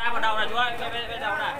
Ai vào đầu này chú ơi, bên đầu này.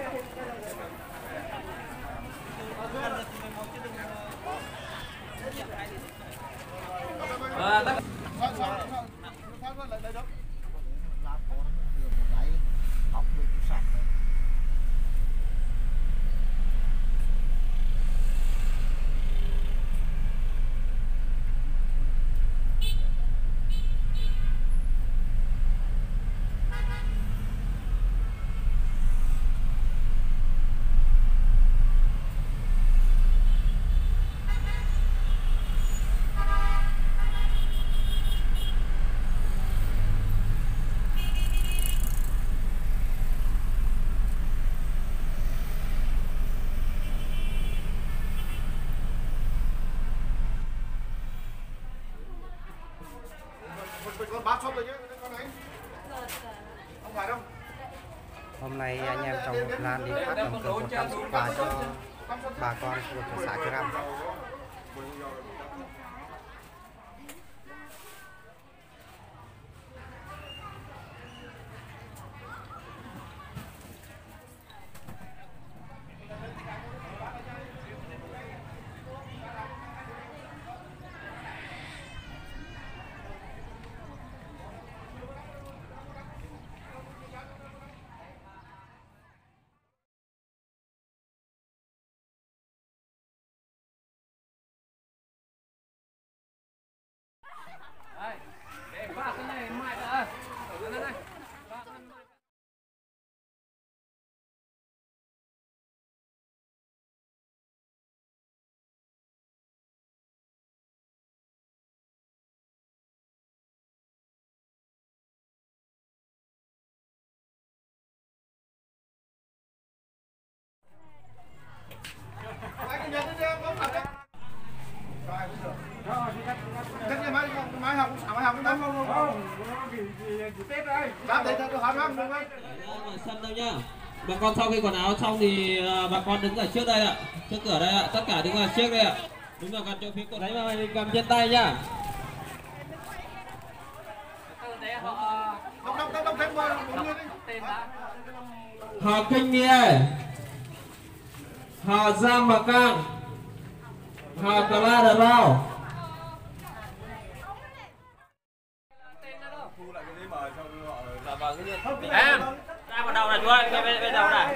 Hôm nay anh em trong một lan đi phát tầm cỡ 100 xuất quà cho bà con khu vực xã Chư Răm. Sân đâu nhá. Bà con sau khi quần áo xong thì bà con đứng ở trước đây ạ, trước cửa đây ạ, tất cả đứng ở trước đây ạ. Đứng vào gần chỗ phía cột đấy mà mình cầm trên tay nhá. Họ Kinh Nghie, họ Giang Mạc Cang, họ Cà La Đờ Lao. Em, ra vào đầu này chú ơi, bên đầu này.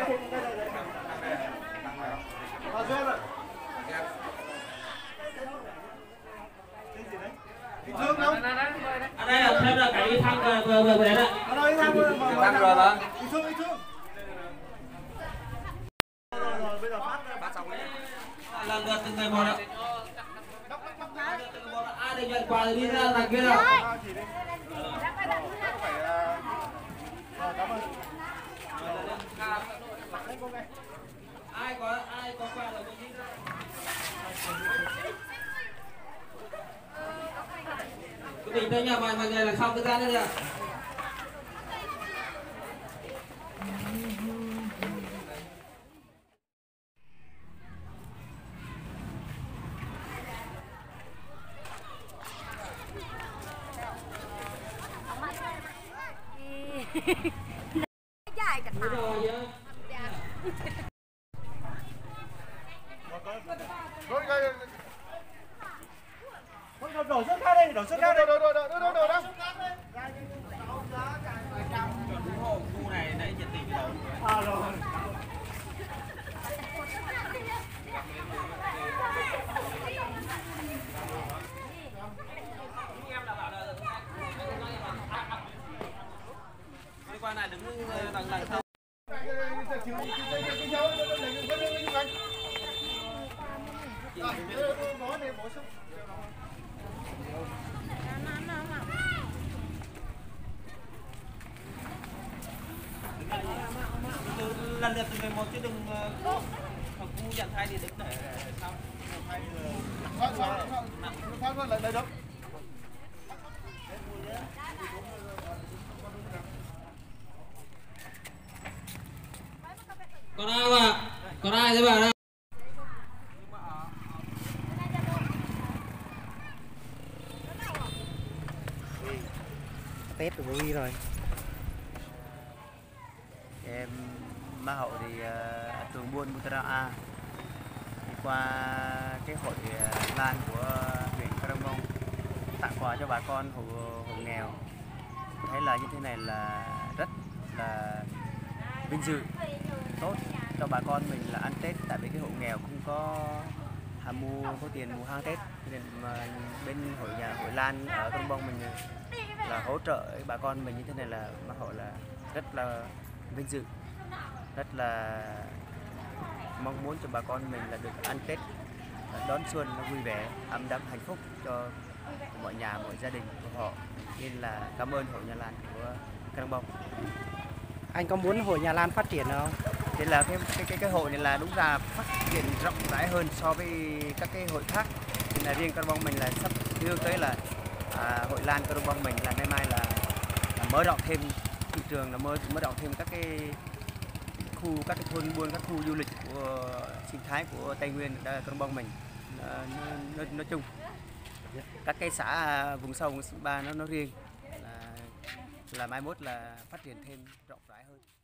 Ở đây là thêm là cái thang vừa đến đấy. Thang rồi đó. Lần lượt từng người một ạ. Ai được nhận quà thì đi ra đằng kia nào. Ai có quà rồi đi ra. Cứ bình tĩnh nha, mọi người là xong cứ ra đây ạ. Dài cả thằng. Đổ xuất khác đây, đổ xuất khác đây. Đổ đó. Khu này nãy nhiệt tình đầu. Rồi. Qua này đứng đằng sau. Lần lượt từng người một chứ đừng thằng cu nhận thay thì đứng để sau. Thoát lại đây đó. Còn ai không ạ? Còn ai thế bà đây? Tết vui rồi. Em Ma Hậu thì Tường Buôn Butara A đi qua cái hội Lan của huyện Crong tặng quà cho bà con hộ nghèo, thấy là như thế này là rất là vinh dự, tốt cho bà con mình là ăn Tết, tại vì cái hộ nghèo không có có tiền mua hàng Tết, nên mà bên hội Lan ở Crong Bông mình là hỗ trợ bà con mình như thế này là Ma Hậu là rất là vinh dự, rất là mong muốn cho bà con mình là được ăn Tết đón xuân nó vui vẻ, ấm đầm hạnh phúc cho mọi nhà, mọi gia đình của họ, nên là cảm ơn hội Nhà Lan của Crong Bông. Anh có muốn hội Nhà Lan phát triển không? Thế là cái hội này là đúng là phát triển rộng rãi hơn so với các cái hội khác, nên là riêng Crong Bông mình là sắp hướng tới là hội Lan Crong Bông mình là nay mai là mở rộng thêm thị trường, là mở rộng thêm các cái thôn buôn, các khu du lịch của sinh thái của Tây Nguyên Crong Bông mình nói chung, các cái xã vùng sâu vùng ba nó riêng là mai mốt là phát triển thêm rộng rãi hơn.